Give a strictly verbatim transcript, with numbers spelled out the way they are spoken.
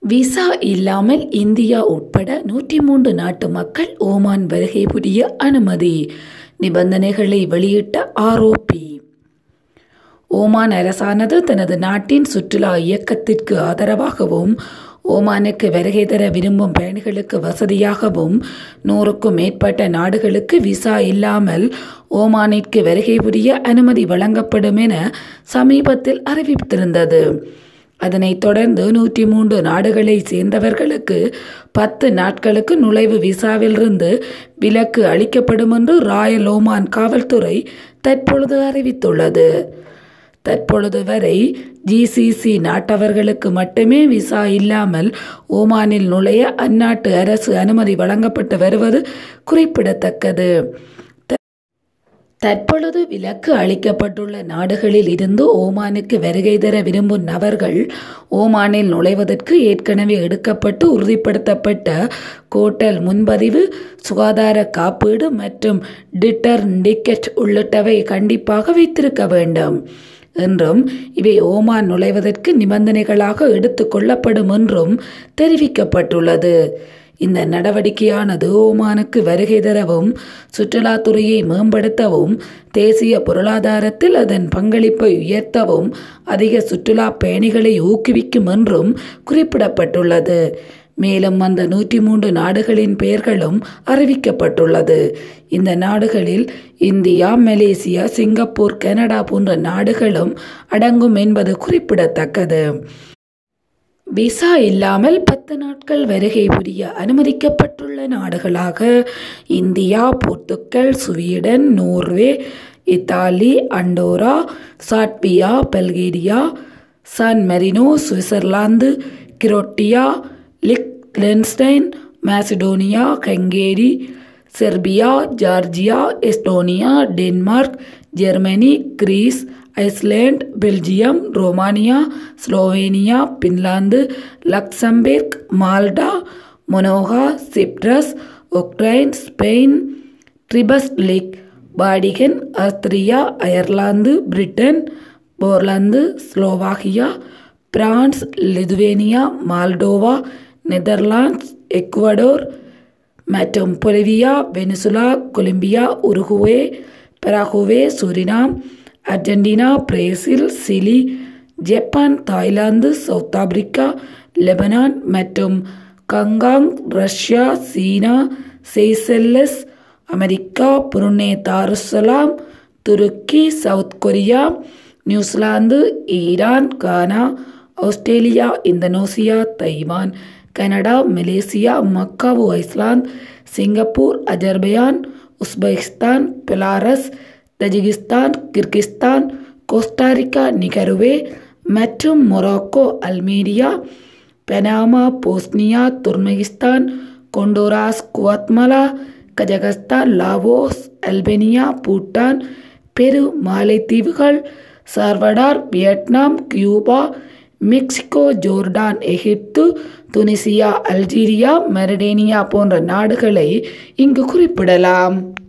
Visa இல்லாமல் India உட்பட நூற்றி மூன்று நாட்டு மக்கள் ஓமான் வருகை புரிய அனுமதி. நிபந்தனைகளை வெளியிட்ட ஆர்ஓபி. ஓமான் அரசானது தனது நாட்டின் சுற்றுலா இயக்கத்திற்கு ஆதரவாகவும் ஓமானுக்கு வருகை தர விரும்பும் பயணிகளுக்கு வசதியாகவும் நூறுக்கும் மேற்பட்ட நாடுகளுக்கு விசா இல்லாமல் ஓமானிற்கு வருகை புரிய அனுமதி வழங்கப்படும் என சமீபத்தில் அறிவித்திருந்தது. அதனைத் தொடர்ந்து நூற்றி மூன்று நாடுகளை சேர்ந்தவர்களுக்கு பத்து நாட்களுக்கு நுழைவு விசாவிலிருந்து விலக்கு அளிக்கப்படும் என்று ராயல் ஓமான் காவல்துறை தற்பொழுது அறிவித்துள்ளது. தற்பொழுது வரை ஜிசிசி நாட்டவர்களுக்கு மட்டுமே விசா இல்லாமல் ஓமானில் நுழைய அந்நாட்டு அரசு அனுமதி வழங்கப்பட்டு வருவது குறிப்பிடத்தக்கது. தற்பொழுது விலக்கு அளிக்கப்பட்டுள்ள நாடுகளில் இருந்து ஓமானுக்கு வருகை தர விரும்பும் நபர்கள் ஓமானில் நுழைவதற்கு ஏற்கனவே எடுக்கப்பட்டு உறுதிப்படுத்தப்பட்ட கோட்டல் முன்பதிவு, சுகாதார காப்பீடு மற்றும் டிட்டர்ன் டிக்கெட் உள்ளிட்டவை கண்டிப்பாக வைத்திருக்க வேண்டும் என்றும் இவை ஓமான் நுழைவதற்கு நிபந்தனைகளாக எடுத்து கொள்ளப்படும் என்றும் தெரிவிக்கப்பட்டுள்ளது. இந்த நடவடிக்கையானது ஓமானுக்கு வருகை தரவும் சுற்றுலாத்துறையை மேம்படுத்தவும் தேசிய பொருளாதாரத்தில் அதன் பங்களிப்பை உயர்த்தவும் அதிக சுற்றுலா பயணிகளை ஊக்குவிக்கும் என்றும் குறிப்பிடப்பட்டுள்ளது. மேலும் அந்த நூற்றி மூன்று நாடுகளின் பெயர்களும் அறிவிக்கப்பட்டுள்ளது. இந்த நாடுகளில் இந்தியா, மலேசியா, சிங்கப்பூர், கனடா போன்ற நாடுகளும் அடங்கும் என்பது குறிப்பிடத்தக்கது. விசா இல்லாமல் பத்து நாட்கள் வருகை புரிய அனுமதிக்கப்பட்டுள்ள நாடுகளாக India, Portugal, Sweden, Norway, Italy, Andorra, Latvia, Bulgaria, San Marino, Switzerland, Croatia, Liechtenstein, Macedonia, Hungary, Serbia, Georgia, Estonia, Denmark, Germany, Greece, Iceland, Belgium, Romania, Slovenia, Finland, Luxembourg, Malta, Monaco, Cyprus, Ukraine, Spain, Republic, Vatican, Austria, Ireland, Britain, Poland, Slovakia, France, Lithuania, Moldova, Netherlands, Ecuador மற்றும் Bolivia, Venezuela, Colombia, Uruguay, Paraguay, Suriname, Argentina, Brazil, Chile, Japan, Thailand, South Africa, Lebanon மற்றும் Hong Kong, Russia, China, Seychelles, America, Brunei தாருசலாம், Turkey, South Korea, New Zealand, Iran, Ghana, Australia, Indonesia, Taiwan, Canada, Malaysia, Macau, Iceland, Singapore, Azerbaijan, Uzbekistan, Belarus, Tajikistan, Kyrgyzstan, Costa Rica, Nicaragua மற்றும் Morocco, Almeria, Panama, Bosnia, Turkmenistan, Honduras, Guatemala, Kazakhstan, Laos, Albania, Bhutan, Peru, மாலைத்தீவுகள், Salvador, Vietnam, Cuba, Mexico, Jordan, Egypt, Tunisia, Algeria, Mauritania போன்ற நாடுகளை இங்கு குறிப்பிடலாம்.